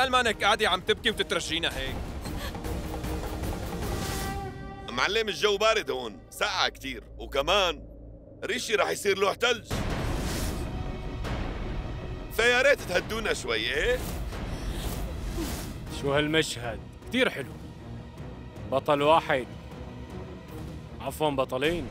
قال مانك قاعدة عم تبكي وتترجينا هيك؟ معلم الجو بارد هون، ساقعة كتير، وكمان ريشي رح يصير لوح ثلج. فيا ريت تهدونا شوي ايه؟ شو هالمشهد؟ كتير حلو. بطل واحد، عفواً بطلين.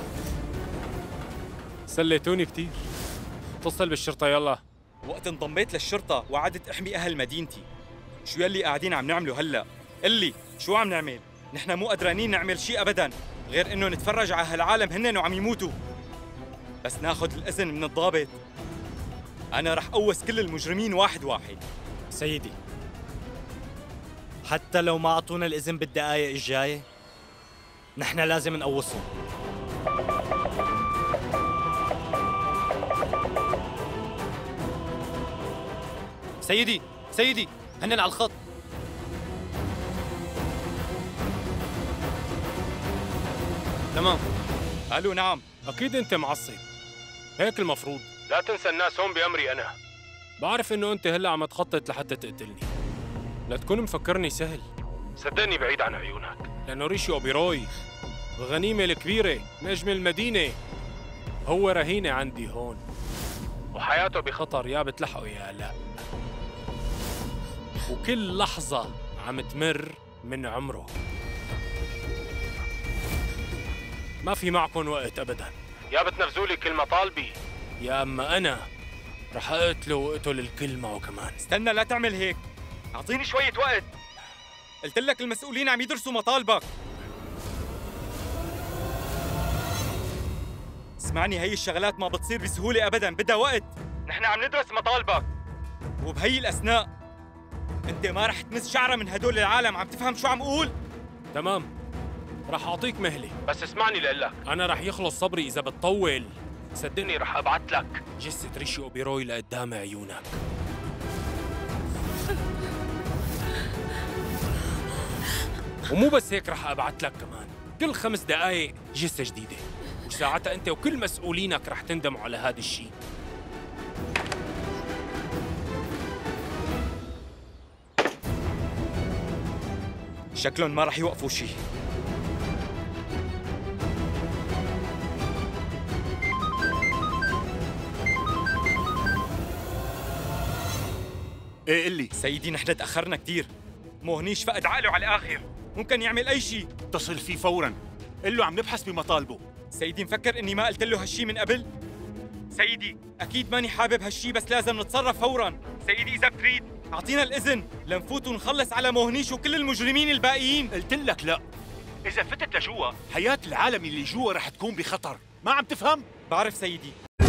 سليتوني كتير. اتصل بالشرطة يلا. وقت انضميت للشرطة وعدت احمي اهل مدينتي. شو يلي قاعدين عم نعمله هلا؟ قلي شو عم نعمل؟ نحن مو قدرانين نعمل شيء ابدا غير انه نتفرج على هالعالم هنن وعم يموتوا. بس ناخذ الاذن من الضابط. انا رح قوس كل المجرمين واحد واحد. سيدي، حتى لو ما اعطونا الاذن بالدقائق الجايه نحن لازم نقوصهم. سيدي هنن على الخط. تمام. الو نعم. اكيد انت معصب، هيك المفروض. لا تنسى الناس هون بأمري انا. بعرف انه انت هلا عم تخطط لحتى تقتلني، لا تكون مفكرني سهل. صدقني بعيد عن عيونك، لانه ريشي اوبيروي الغنيمة الكبيرة، نجم المدينة، هو رهينة عندي هون، وحياته بخطر يا بتلحقه يا لا. وكل لحظة عم تمر من عمره. ما في معكم وقت أبداً، يا بتنفذوا لي كل مطالبي يا أما أنا رح أقتله وأقتل الكل معه كمان. استنى لا تعمل هيك، أعطيني شوية وقت. قلت لك المسؤولين عم يدرسوا مطالبك. اسمعني، هي الشغلات ما بتصير بسهولة أبداً، بدها وقت. نحن عم ندرس مطالبك، وبهي الأثناء أنت ما رح تمس شعرة من هدول العالم. عم تفهم شو عم أقول؟ تمام، رح أعطيك مهلة، بس اسمعني لقلك، أنا رح يخلص صبري إذا بتطول. صدقني رح أبعت لك جثة ريشي أوبيروي لقدام عيونك. ومو بس هيك، رح أبعت لك كمان كل 5 دقايق جثة جديدة، وساعتها أنت وكل مسؤولينك رح تندموا على هذا الشيء. شكلهم ما رح يوقفوا شيء. ايه قلي. سيدي نحن تأخرنا كثير، موهنيش فقد عقله على الآخر، ممكن يعمل أي شيء. اتصل فيه فوراً، قل له عم نبحث بمطالبه. سيدي مفكر إني ما قلت له هالشي من قبل؟ سيدي أكيد ماني حابب هالشي، بس لازم نتصرف فوراً. سيدي إذا بتريد أعطينا الإذن لنفوت ونخلص على موهنيش وكل المجرمين الباقيين. قلت لك لا، إذا فتت لجوا حياة العالم اللي جوا رح تكون بخطر، ما عم تفهم؟ بعرف سيدي.